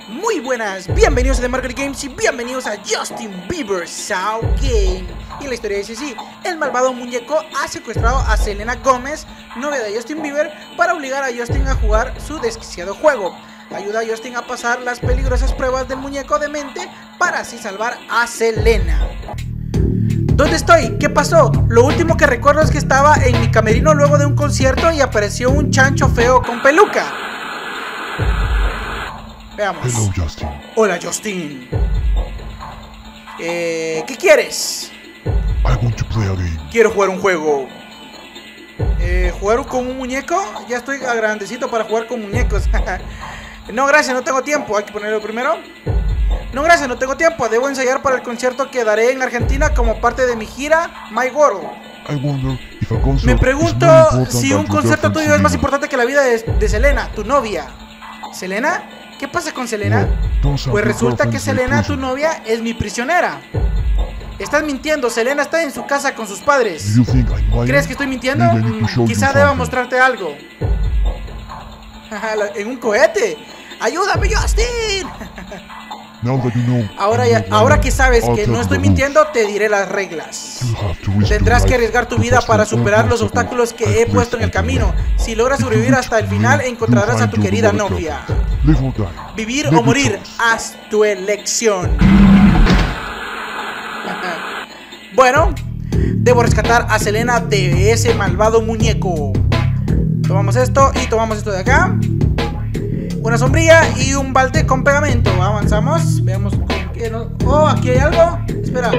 Muy buenas, bienvenidos a The Market Games y bienvenidos a Justin Bieber Sao Game. Y la historia dice así: el malvado muñeco ha secuestrado a Selena Gómez, novia de Justin Bieber, para obligar a Justin a jugar su desquiciado juego. Ayuda a Justin a pasar las peligrosas pruebas del muñeco de mente para así salvar a Selena. ¿Dónde estoy? ¿Qué pasó? Lo último que recuerdo es que estaba en mi camerino luego de un concierto y apareció un chancho feo con peluca. Veamos. Hello, Justin. Hola, Justin. ¿Qué quieres? I want to play a game. Quiero jugar un juego. ¿Jugar con un muñeco? Ya estoy grandecito para jugar con muñecos. No, gracias, no tengo tiempo. Hay que ponerlo primero. No, gracias, no tengo tiempo. Debo ensayar para el concierto que daré en Argentina como parte de mi gira My World. I wonder if a concert Me is pregunto more important si than un your concierto girlfriend's tuyo es más vida. importante que la vida de Selena, tu novia. ¿Selena? ¿Qué pasa con Selena? No, don't sound Pues your resulta que girlfriend's my Selena, tu prison. novia, es mi prisionera. Estás mintiendo, Selena está en su casa con sus padres. Do you think I'm lying? ¿Crees que estoy mintiendo? Maybe I need to show you Quizá deba something. mostrarte algo. En un cohete. ¡Ayúdame, Justin! Now that you know Ahora, I'm ya, not ahora lying, que sabes I'll que tell no you estoy the rules. mintiendo, te diré las reglas. You have to risk Tendrás your que life arriesgar tu to vida pass para through all superar los obstacles obstáculos que I've he puesto en el placed on your camino. way. Si logras If you sobrevivir reach hasta el the final, end, encontrarás you'll a tu find your querida beloved novia. girlfriend. Live or die. Vivir Make o your morir, choice. haz tu elección. Bueno, debo rescatar a Selena de ese malvado muñeco. Tomamos esto y tomamos esto de acá. Una sombrilla y un balde con pegamento. Avanzamos, veamos con qué nos... Oh, aquí hay algo. Espera.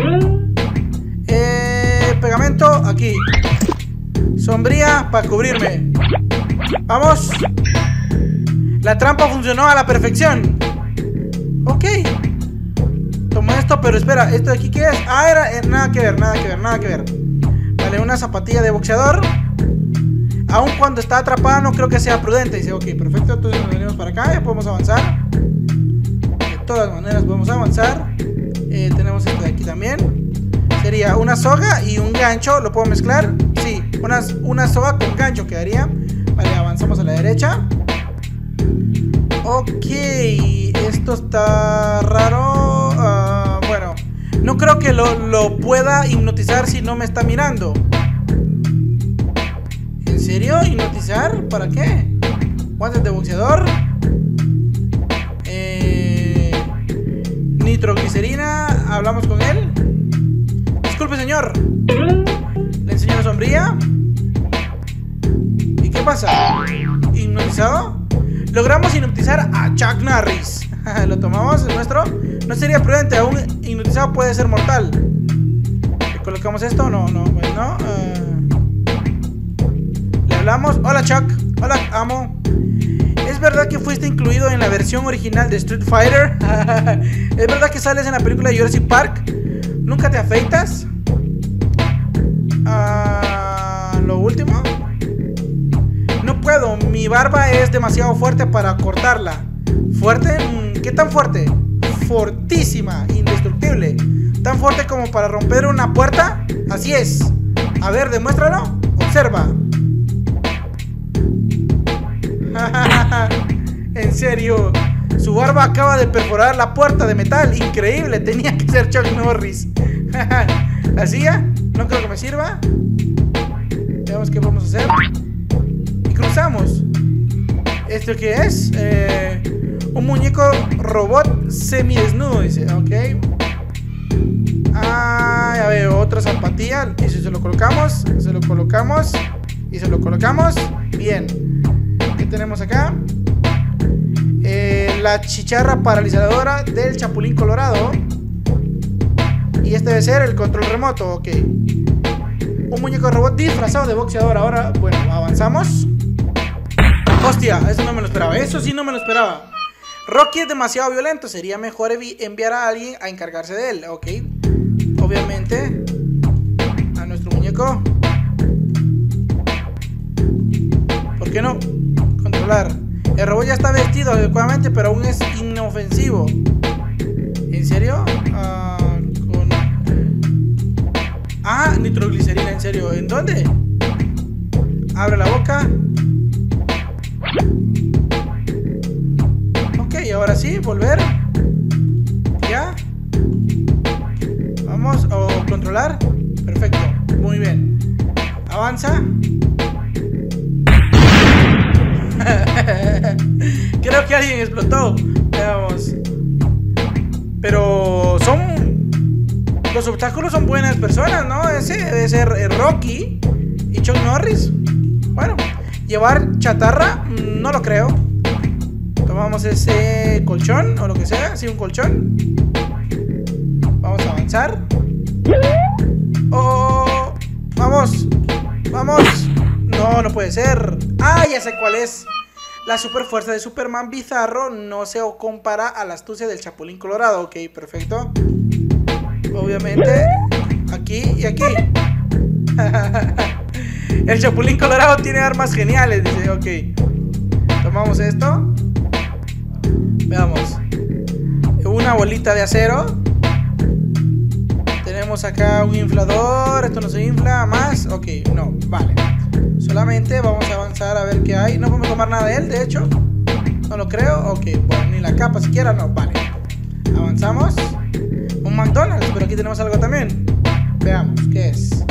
Pegamento, aquí. Sombrilla para cubrirme. Vamos. La trampa funcionó a la perfección. Ok. Tomo esto, pero espera, ¿esto de aquí qué es? Ah, era nada que ver, nada que ver, nada que ver. Vale, una zapatilla de boxeador. Aun cuando está atrapada no creo que sea prudente. Dice, ok, perfecto, entonces nos venimos para acá. Ya podemos avanzar. De todas maneras podemos avanzar. Tenemos esto de aquí también. Sería una soga y un gancho. ¿Lo puedo mezclar? Sí, una soga con gancho quedaría. Vale, avanzamos a la derecha. Ok, esto está raro. Bueno, no creo que lo pueda hipnotizar si no me está mirando. ¿En serio? ¿Hipnotizar? ¿Para qué? Guantes de boxeador. Nitroglicerina. Hablamos con él. Disculpe, señor. Le enseño la sombrilla. ¿Y qué pasa? ¿Hipnotizado? Logramos hipnotizar a Chuck Norris. Lo tomamos, es nuestro. No sería prudente, aún hipnotizado puede ser mortal. ¿Le colocamos esto? No. Le hablamos. Hola, Chuck. Hola, amo. ¿Es verdad que fuiste incluido en la versión original de Street Fighter? ¿Es verdad que sales en la película de Jurassic Park? ¿Nunca te afeitas? Lo último. No puedo, mi barba es demasiado fuerte para cortarla. ¿Fuerte? ¿Qué tan fuerte? Fortísima, indestructible. ¿Tan fuerte como para romper una puerta? Así es. A ver, demuéstralo. Observa. En serio, su barba acaba de perforar la puerta de metal. Increíble, tenía que ser Chuck Norris. ¿Así ya? No creo que me sirva. Veamos qué vamos a hacer. Y cruzamos. ¿Esto qué es? Un muñeco robot semidesnudo, dice. Ok. Ya veo, otra zapatilla. Y si se lo colocamos, se lo colocamos y se lo colocamos. Bien. ¿Qué tenemos acá? La chicharra paralizadora del Chapulín Colorado. Y este debe ser el control remoto. Ok. Un muñeco robot disfrazado de boxeador. Ahora, bueno, avanzamos. Hostia, eso no me lo esperaba. Eso sí no me lo esperaba. Rocky es demasiado violento. Sería mejor enviar a alguien a encargarse de él. Ok. Obviamente. A nuestro muñeco. ¿Por qué no? Controlar. El robot ya está vestido adecuadamente, pero aún es inofensivo. ¿En serio? Nitroglicerina, en serio. ¿En dónde? Abre la boca. Ok, ahora ahora sí, volver. Ya. Vamos, o controlar. Perfecto, muy bien. Avanza. Creo que alguien explotó. Veamos. Pero los obstáculos son buenas personas, ¿no? Ese debe ser Rocky y Chuck Norris. Bueno, llevar chatarra, no lo creo. Tomamos ese colchón o lo que sea. Sí, un colchón. Vamos a avanzar. Oh, vamos. Vamos. No, no puede ser. Ah, ya sé cuál es. La super fuerza de Superman bizarro no se compara a la astucia del Chapulín Colorado. Ok, perfecto. Obviamente, aquí y aquí. El Chapulín Colorado tiene armas geniales, dice. Ok. Tomamos esto. Veamos. Una bolita de acero. Tenemos acá un inflador. Esto no se infla. Más. Ok, no, vale. Solamente vamos a avanzar a ver qué hay. No podemos tomar nada de él, de hecho. No lo creo. Ok, bueno, ni la capa siquiera, no, vale. Avanzamos. Un McDonald's, pero aquí tenemos algo también. Veamos, ¿qué es?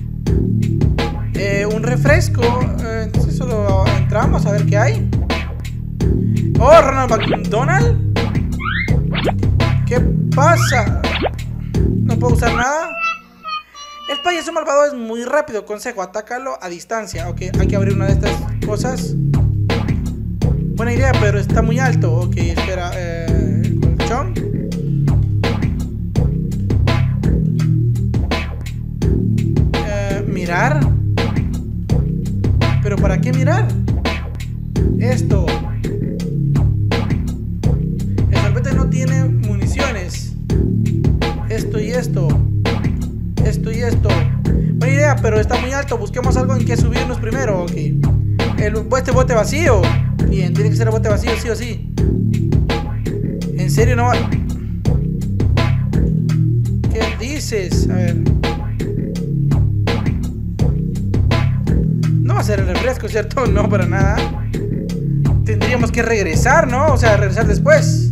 Un refresco. Entonces solo entramos a ver qué hay. Oh, Ronald McDonald. ¿Qué pasa? No puedo usar nada. El payaso malvado es muy rápido. Consejo, atácalo a distancia. Ok, hay que abrir una de estas cosas. Buena idea, pero está muy alto. Ok, espera. Colchón. Mirar. ¿Pero para qué mirar? Esto. El sorbete no tiene municiones. Esto y esto. Esto y esto. Buena idea, pero está muy alto. Busquemos algo en que subirnos primero. Ok. Este bote vacío. Bien, tiene que ser el bote vacío, sí o sí. ¿En serio no va? ¿Qué dices? A ver. No va a ser el refresco, ¿cierto? No, para nada. Tendríamos que regresar, ¿no? O sea, regresar después.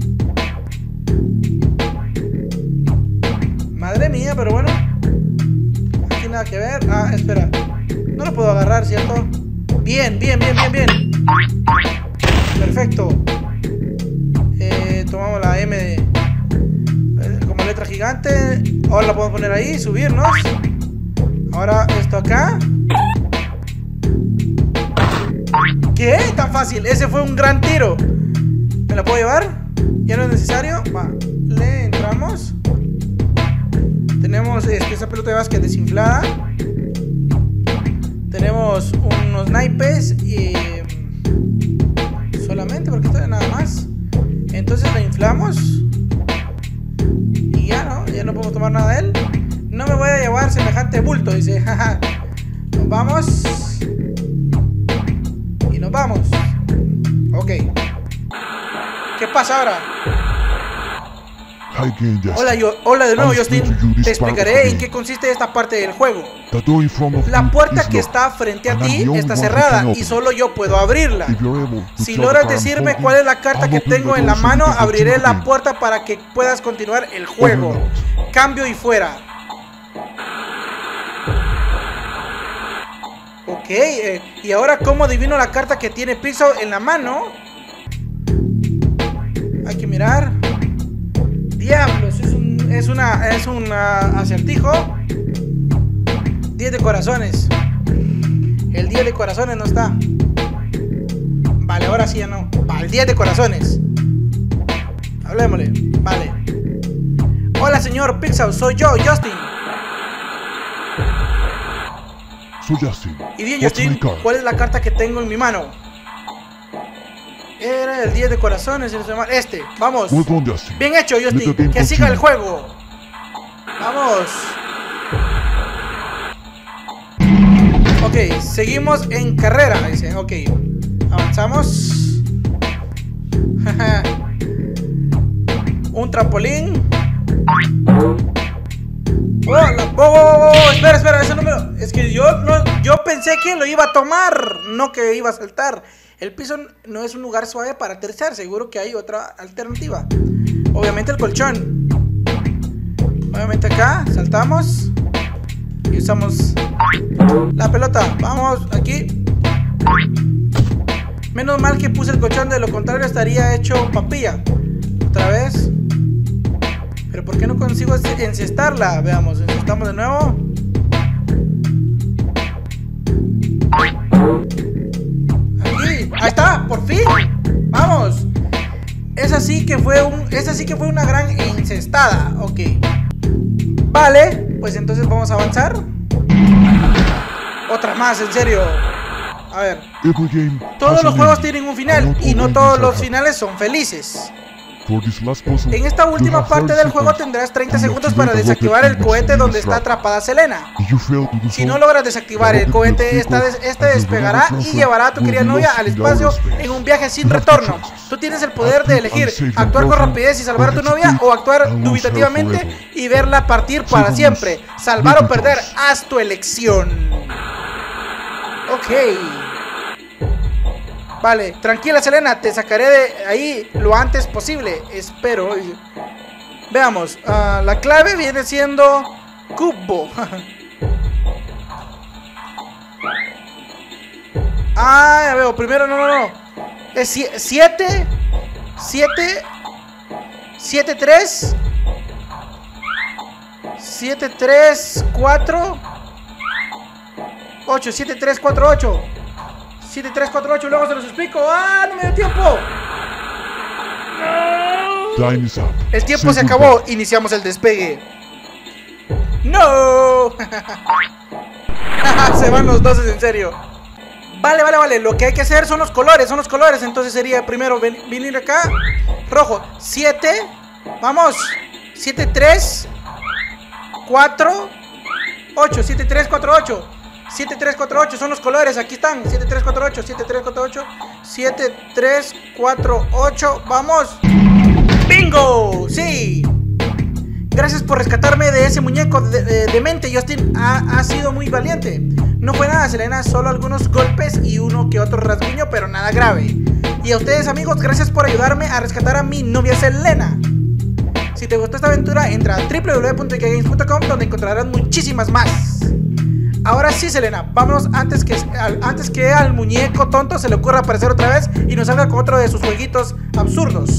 Madre mía, pero bueno. Aquí nada que ver. Ah, espera. No lo puedo agarrar, ¿cierto? Bien, bien, bien, bien, bien. Perfecto. Tomamos la M de, como letra gigante. Ahora la podemos poner ahí, subirnos. Ahora esto acá. ¿Qué? Tan fácil. Ese fue un gran tiro. ¿Me la puedo llevar? ¿Ya no es necesario? Va. Le entramos. Tenemos esa pelota de básquet desinflada. Tenemos unos naipes y solamente porque esto es nada más. Entonces la inflamos. Y ya no podemos tomar nada de él. No me voy a llevar semejante bulto, dice. Nos vamos. Y nos vamos. Ok. ¿Qué pasa ahora? Hola de nuevo, Justin. Te explicaré en qué consiste esta parte del juego. La puerta que está frente a ti está cerrada y solo yo puedo abrirla. Si logras decirme cuál es la carta que tengo en la mano, abriré la puerta para que puedas continuar el juego. Cambio y fuera. Ok, y ahora ¿cómo adivino la carta que tiene Pixel en la mano? Hay que mirar. Diablos, es un acertijo. 10 de corazones. El 10 de corazones no está. Vale, ahora sí ya no. Vale, el 10 de corazones. Hablémosle. Vale. Hola, señor Pixel, soy yo, Justin. Soy Justin. Y bien, Justin, ¿cuál es la carta que tengo en mi mano? Era el 10 de corazones. Este, vamos. Bien hecho, Justin. Que siga el juego. Vamos. Ok, seguimos en carrera. Dice, ok. Avanzamos. Un trampolín. Espera, ese número. Es que yo pensé que lo iba a tomar, no que iba a saltar. El piso no es un lugar suave para aterrizar. Seguro que hay otra alternativa. Obviamente el colchón. Obviamente acá saltamos y usamos la pelota. Vamos aquí. Menos mal que puse el colchón, de lo contrario estaría hecho papilla. Otra vez. Pero ¿por qué no consigo encestarla? Veamos, encestamos de nuevo. Aquí, ahí está, por fin. Vamos. Esa sí que fue una gran encestada. Ok. Vale, pues entonces vamos a avanzar. Otra más, en serio. A ver. Todos los juegos tienen un final y no todos los finales son felices. En esta última parte del juego tendrás 30 segundos para desactivar el cohete donde está atrapada Selena. Si no logras desactivar el cohete, este despegará y llevará a tu querida novia al espacio en un viaje sin retorno. Tú tienes el poder de elegir actuar con rapidez y salvar a tu novia, o actuar dubitativamente y verla partir para siempre. Salvar o perder, haz tu elección. Ok. Vale, tranquila Selena, te sacaré de ahí lo antes posible. Espero. Veamos, la clave viene siendo cubo. Ya veo, primero no. Es 7 3 4 8, 7 3 4 8. 7 3 4 8, luego se los explico. No me dio tiempo. No. El tiempo se acabó. Iniciamos el despegue. No. Se van los dos, en serio. Vale. Lo que hay que hacer son los colores. Entonces sería primero venir acá. Rojo. 7. Vamos. 7 3 4 8. 7 3 4 8. 7 3 4 8 son los colores, aquí están. 7 3 4 8, 7 3 4 8, 7 3 4 8. Vamos. ¡Bingo! Sí. Gracias por rescatarme de ese muñeco demente. Justin ha sido muy valiente. No fue nada, Selena, solo algunos golpes y uno que otro rasguño, pero nada grave. Y a ustedes, amigos, gracias por ayudarme a rescatar a mi novia Selena. Si te gustó esta aventura, entra a www.ikgames.com, donde encontrarás muchísimas más. Ahora sí, Selena, vámonos antes que al muñeco tonto se le ocurra aparecer otra vez y nos salga con otro de sus jueguitos absurdos.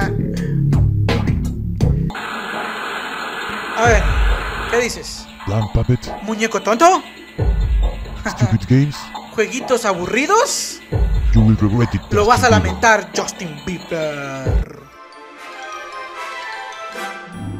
A ver, ¿qué dices? ¿Muñeco tonto? Stupid games. ¿Jueguitos aburridos? You will regret it. Lo vas a lamentar, Justin Bieber.